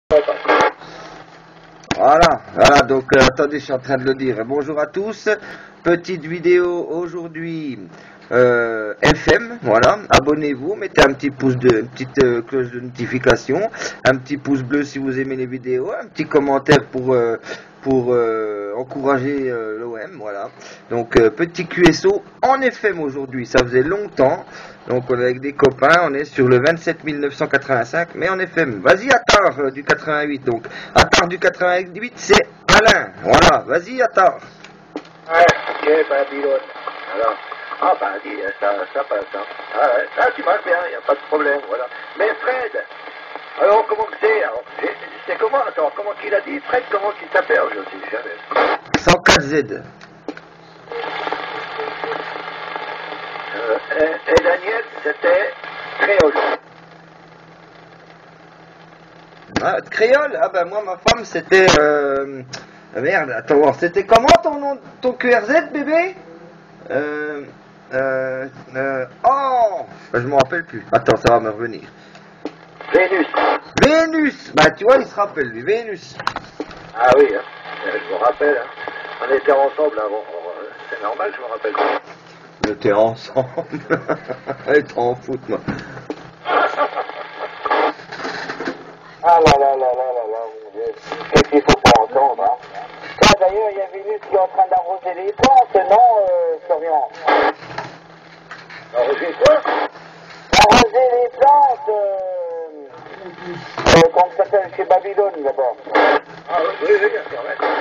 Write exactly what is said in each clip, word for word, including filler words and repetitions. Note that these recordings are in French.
Voilà, voilà, donc euh, attendez, je suis en train de le dire. Bonjour à tous, petite vidéo aujourd'hui euh, F M, voilà, abonnez-vous, mettez un petit pouce de, une petite euh, cloche de notification, un petit pouce bleu si vous aimez les vidéos, un petit commentaire pour, euh, pour euh, encourager euh, l'O M, voilà. Donc euh, petit Q S O en F M aujourd'hui, ça faisait longtemps, donc on est avec des copains, on est sur le vingt-sept mille neuf cent quatre-vingt-cinq, mais en F M. Vas-y Attar euh, du quatre-vingt-huit, donc Attar du quatre-vingt-huit c'est Alain, voilà, vas-y Attar. Ouais, ok, Babylone. Alors, ah bah dis, ça, ça passe, hein. Ah ouais, ça tu passes bien, il n'y a pas de problème, voilà. Mais Fred, alors comment que c'est alors, c'est comment, attends, comment qu'il a dit, Fred, comment qu'il s'appelle, je sais jamais. cent quatre Z. Euh, et, et Daniel, c'était créole. Ah, créole? Ah bah moi ma femme c'était euh... merde, attends, c'était comment ton nom, ton Q R Z bébé? Euh... Euh... euh oh, bah, je m'en rappelle plus. Attends, ça va me revenir. Vénus. Vénus. Bah tu vois, il se rappelle lui, Vénus. Ah oui, hein. Je me rappelle, hein. On était ensemble avant, c'est normal, je me rappelle. On était ensemble. Elle t'en fout, moi. Ah là là là là là là, mon Dieu. Qu'est-ce qu'il faut pas entendre, hein. Ah, d'ailleurs, il y a Vénus qui est en train d'arroser les plantes, non, euh, Florian? Arroser quoi? Arroser les plantes, euh, euh, comment ça s'appelle, chez Babylone, d'abord. Ah oui, oui, c'est vrai.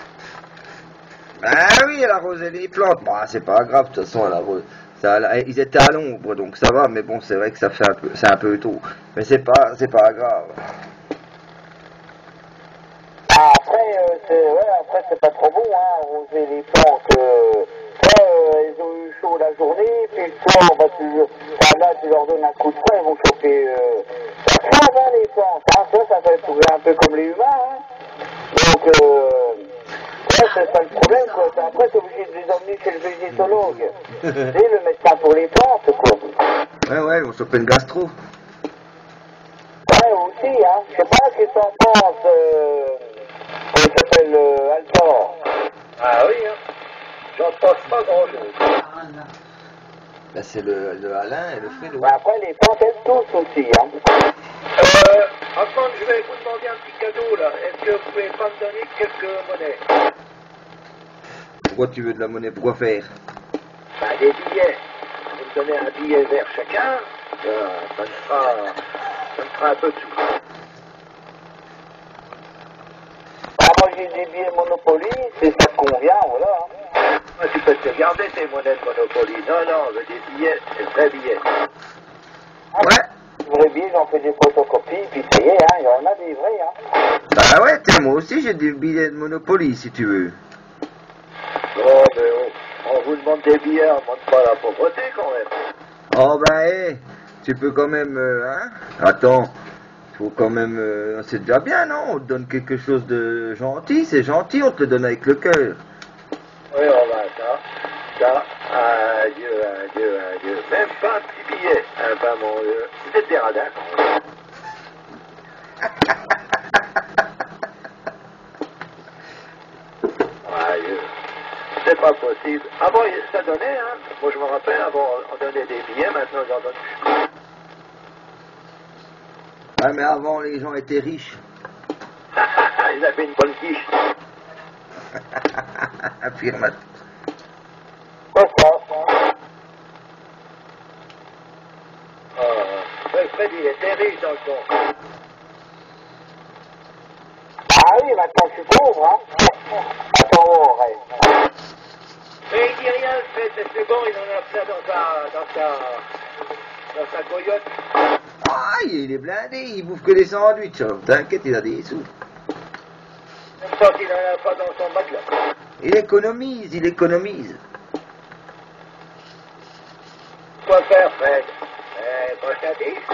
Ah oui, elle arrosait les plantes. Bah c'est pas grave, de toute façon, elle arrose. Ça, elle- ils étaient à l'ombre, donc ça va, mais bon, c'est vrai que ça fait un peu, c'est un peu tôt. Mais c'est pas, c'est pas grave. Ah, après, euh, c'est, ouais, après, c'est pas trop bon, hein, arroser les plantes, euh, ouais, euh, ils ont eu chaud la journée, puis le soir, bah, tu, enfin, là, tu leur donnes un coup de fouet, ils vont choper, euh, ça crève, hein, les plantes, hein, ça, ça fait trouver un peu comme les humains, hein. Donc, euh, ouais, c'est ça le problème, quoi. Après, t'es obligé de les emmener chez le végétologue. Tu sais, le médecin pour les plantes, quoi. Ouais, ouais, on chope une gastro. Ouais, aussi, hein. Je sais pas ce que t'en penses, euh, comment il s'appelle, euh, Altor. Ah oui, hein. J'en pense pas grand-chose. Bah c'est le, le Alain et le Fredo. Bah, après, les plantes, elles toussent aussi, hein. Euh, avant que je vais vous demander un petit cadeau, là, est-ce que vous pouvez pas me donner quelques monnaies? Pourquoi tu veux de la monnaie? Pourquoi faire? Bah, des billets. Vous me donnez un billet vert chacun, ça, ça me fera, ça me fera un peu de sous. Bah, moi, j'ai des billets Monopoly, si ça te convient, voilà, hein. Ah, tu peux te garder tes monnaies de Monopoly. Non, non, on veut des billets, des vrais billets. Ouais. Vrais billets, j'en fais des photocopies, puis ça y est, hein, il y en a des vrais, hein. Bah ouais, tiens, moi aussi j'ai des billets de Monopoly si tu veux. Oh, mais on, on vous demande des billets, on ne demande pas la pauvreté quand même. Oh bah hé, tu peux quand même, euh, hein? Attends, faut quand même, euh, c'est déjà bien, non? On te donne quelque chose de gentil, c'est gentil, on te le donne avec le cœur. Oui, on va ça. Ça, adieu, adieu, adieu. Même pas un petit billet. Ah ben mon Dieu. Vous êtes des radins quand même. Adieu. C'est pas possible. Avant, ça donnait, hein. Moi, je me rappelle, avant, on donnait des billets, maintenant, on en donne plus. Ouais, mais avant, les gens étaient riches. Ils avaient une bonne quiche. Affirme. C'est ça. Oh, Fred, il était riche dans le fond. Ah oui, maintenant, je suis pauvre, hein. Attends, oh, ouais. Mais il dit rien, Fred, c'est bon, il en a plein dans sa, dans sa, dans sa coyote. Ah, il est blindé, il bouffe que des sandwichs. hein. T'inquiète, il a des sous. Même quand il n'en a pas dans son matelas. Il économise, il économise. Quoi faire, Fred? Eh, prochain disque?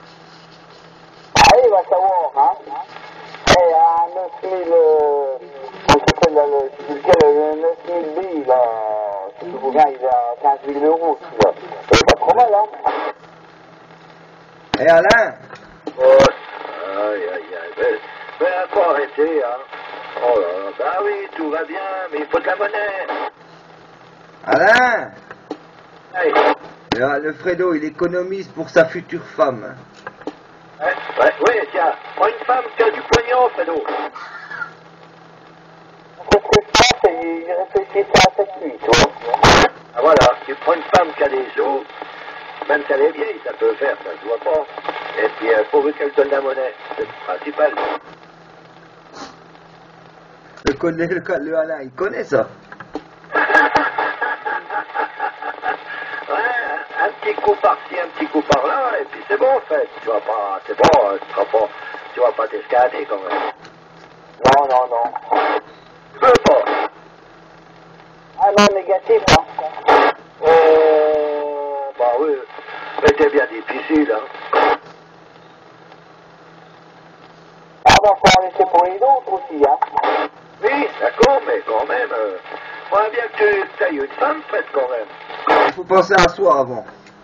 Ah oui, il va savoir, hein. Et à neuf mille, euh, comment ça s'appelle, là, le, le, neuf mille billes, là, si tu te souviens, il est à quinze mille euros, celui-là. C'est pas trop mal, hein. Et Alain? Oh, aïe, aïe, aïe. faut arrêter, hein. Oh là là, bah oui, tout va bien, mais il faut de la monnaie. Alain, Allez. là, le Fredo, il économise pour sa future femme. Ouais, ouais, ouais, tiens, prends une femme qui a du pognon, Fredo. Qu'est-ce que je pense, c'est qu'il réfléchit à cette nuit, tu vois. Ah voilà, tu prends une femme qui a des sous, même si elle est vieille, ça peut le faire, ça se voit pas. Et puis, euh, pourvu qu'elle donne la monnaie, c'est le principal. Le, connaît, le, le Alain, il connaît ça. Ouais, un petit coup par-ci, un petit coup par-là, et puis c'est bon en fait. Tu vas pas, c'est bon, tu vas pas, tu vas pas t'escalader quand même. Non, non, non. Tu veux pas? Ah non, négatif, hein. Oh, bah oui, mais t'es bien difficile, hein. Ah bah, faut en laisser pour les autres aussi, hein. Oui, d'accord, mais quand même, euh, faudrait bien que tu aies une femme faite quand même. Il faut penser à soi avant.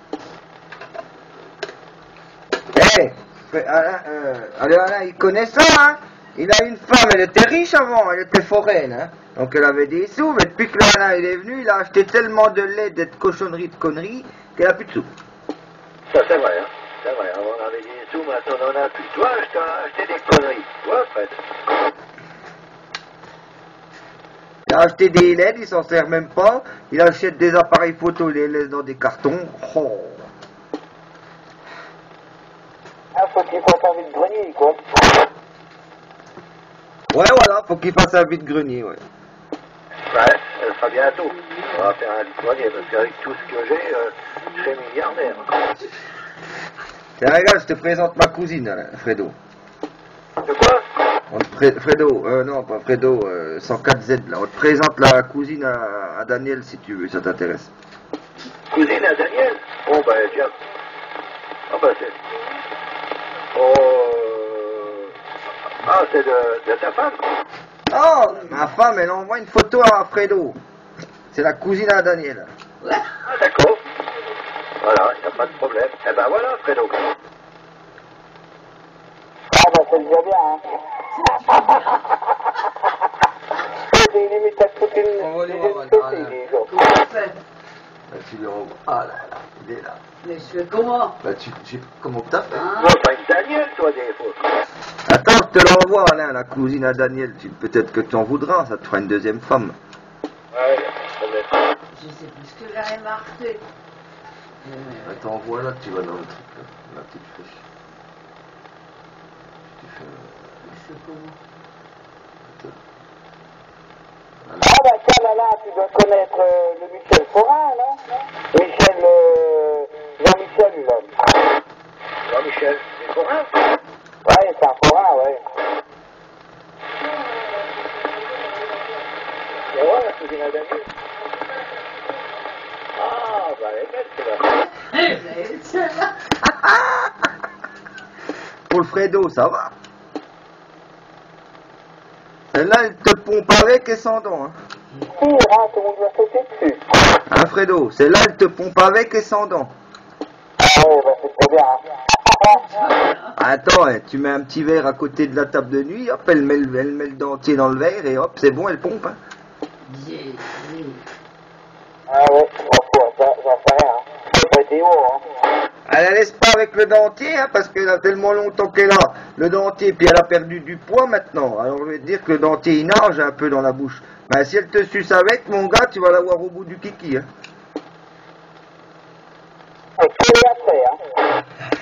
Eh, hey, Alain, euh, allez, Alain, il connaît ça, hein. Il a une femme, elle était riche avant, elle était foraine, hein. Donc elle avait des sous, mais depuis que le Alain il est venu, il a acheté tellement de lait, de cochonneries, de conneries, qu'elle a plus de sous. Ça c'est vrai, hein. C'est vrai, avant on avait des sous, maintenant on en a plus. Toi, je t'ai acheté des conneries. Toi, Fred. Il a acheté des L E D, il s'en sert même pas. Il achète des appareils photo, il les laisse dans des cartons. Oh. Ah, faut qu'il fasse un vide-grenier, quoi. Ouais, voilà, faut qu'il fasse un vide-grenier, ouais. Ouais, ça sera bientôt. On va faire un vide-grenier, parce qu'avec tout ce que j'ai, euh, je suis milliardaire. Tiens, regarde, je te présente ma cousine, Alain, Fredo. De quoi? On te pré- Fredo, euh, non, pas Fredo, euh, cent quatre Z, là. On te présente la cousine à, à Daniel, si tu veux, ça t'intéresse. Cousine à Daniel? Bon, ben, tiens. Ah, ben, c'est... Oh... euh, Ah, c'est de, de ta femme? Oh, ma femme, elle envoie une photo à Fredo. C'est la cousine à Daniel. Ah, d'accord. Voilà, il n'y a pas de problème. Eh ben voilà, Fredo. Ah bah, c'est déjà bien, hein. C'est limite à toute une... On va aller une voir, société, Alain. les gens. Comment on fait? Bah, tu le renvoies. Ah là là, il est là. Mais je fais comment? Bah, tu, tu comment t'as fait? Hein? Toi, pas une Daniel, toi, des fois. Attends, je te l'envoie, Alain, la cousine à Daniel. Tu- Peut-être que tu en voudras, ça te fera une deuxième femme. Ouais, il n'y a pas de problème. Je sais plus ce que j'avais marqué. Euh, Attends, voilà, tu vas dans le truc, là, la petite flèche. Tu fais... je fais comment? Ah bah tiens, là, là, tu dois connaître euh, le Michel Forin, non? Michel... Euh, Jean-Michel, là. Jean-Michel, c'est pour un? Ouais, c'est un Forin, ouais. Et voilà, la cousine à Daniel. Ah, bah, elle est belle, celle-là. Eh, vous avez vu celle-là? Pour le Fredo, ça va. Celle-là, elle te pompe avec et sans dents. Hein, Pire, hein, tout le monde va sauter dessus. hein Fredo, celle-là, elle te pompe avec et sans dents. Ah ouais, bah c'est trop bien, hein. Attends, hein, tu mets un petit verre à côté de la table de nuit, hop, elle met le, elle met le dentier dans le verre et hop, c'est bon, elle pompe. Hein. J'ai... j'ai- Ah ouais, bon, ça, j'en sais rien, hein. C'est pas été haut, hein. Elle la laisse pas avec le dentier, hein, parce qu'elle a tellement longtemps qu'elle a le dentier, puis elle a perdu du poids maintenant. Alors je vais te dire que le dentier il nage un peu dans la bouche. Mais si elle te suce avec, mon gars, tu vas l'avoir au bout du kiki. Hein. Et tout est après, hein.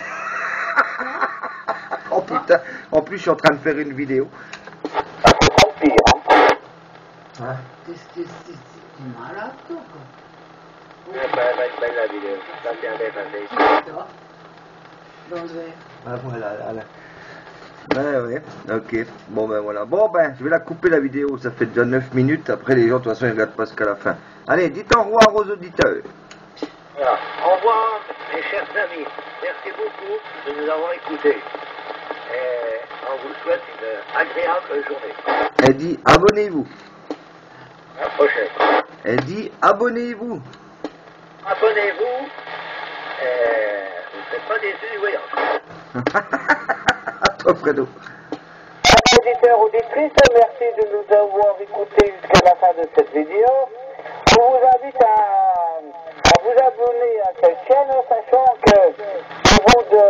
Oh putain, en plus je suis en train de faire une vidéo. Ah, c'est pas le pire, hein. Hein? Qu'est-ce que c'est? C'est malade, toi, quoi. Ouais, bah, elle va être belle, la vidéo. Ça, c'est un bel passé. Toi? Dans le verre. Ah voilà, là, là. Ouais, ouais, ok. Bon ben voilà. Bon ben, je vais la couper la vidéo, ça fait déjà neuf minutes. Après les gens, de toute façon, ils regardent pas jusqu'à la fin. Allez, dites au revoir aux auditeurs. Voilà. Au revoir, mes chers amis. Merci beaucoup de nous avoir écoutés. Et on vous souhaite une agréable journée. Elle dit abonnez-vous. À la prochaine. Elle dit abonnez-vous. Abonnez-vous. Et vous ne faites pas déçus du voyage. À toi, Fredo. Ah, auditeurs, auditrices, merci de nous avoir écoutés jusqu'à la fin de cette vidéo. On vous invite à, à vous abonner à cette chaîne, sachant que au bout de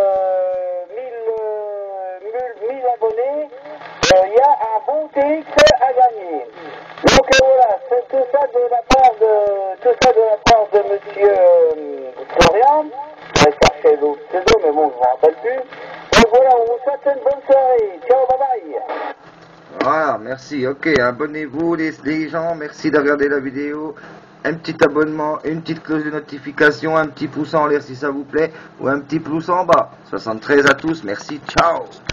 mille abonnés, il euh, y a un bon T X à gagner. Donc euh, voilà, c'est tout ça de la part de tout ça de la part de Monsieur euh, Florian. Je vais chercher l'autre pseudo, mais bon, je ne me rappelle plus. Donc voilà, on vous souhaite une bonne soirée. Ciao, bye bye. Voilà, merci. Ok, abonnez-vous les, les gens, merci de regarder la vidéo. Un petit abonnement, une petite cloche de notification, un petit pouce en l'air si ça vous plaît, ou un petit pouce en bas. soixante-treize à tous, merci, ciao.